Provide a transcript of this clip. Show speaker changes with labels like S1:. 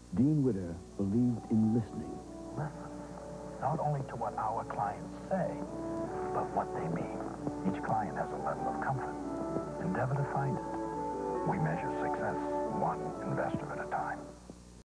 S1: Dean Witter believed in listening.
S2: Listen, not only to what our clients say, but what they mean. Each client has a level of comfort. Endeavor to find it. We measure success one investor at a time.